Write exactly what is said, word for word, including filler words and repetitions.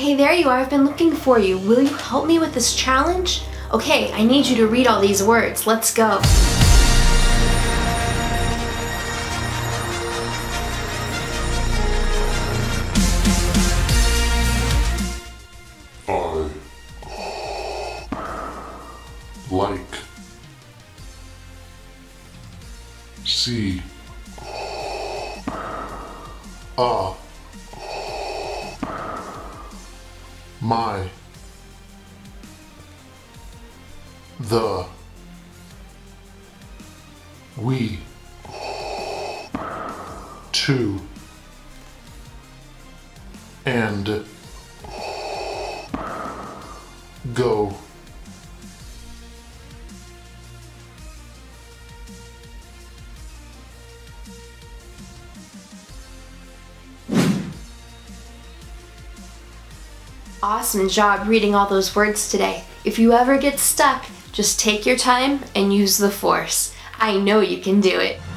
Hey, there you are. I've been looking for you. Will you help me with this challenge? Okay, I need you to read all these words. Let's go. I like see a my the we to and go. Awesome job reading all those words today. If you ever get stuck, just take your time and use the force. I know you can do it.